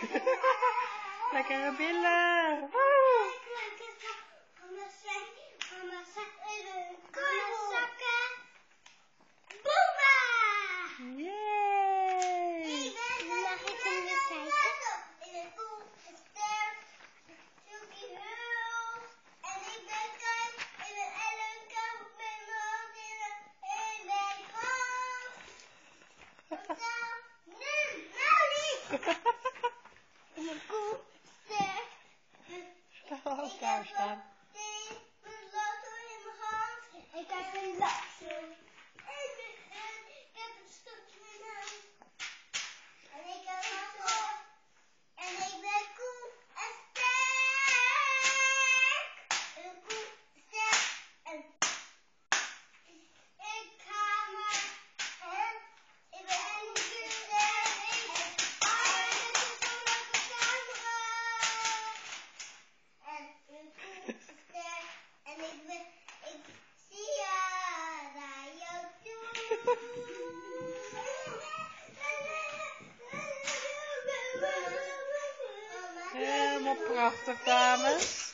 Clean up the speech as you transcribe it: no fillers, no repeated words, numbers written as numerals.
Lekkere billen. Oh, daar staan. Ik heb een lapje. Ik heb een stukje in huis. En ik heb een kop. En ik ben koe en sterk. Een koe sterk. En ik ga maar. En ik ben een koe sterk. En ik ben zo lekker camera. En een koe sterk. En ik zie je naar jou toe. Helemaal prachtig, dames.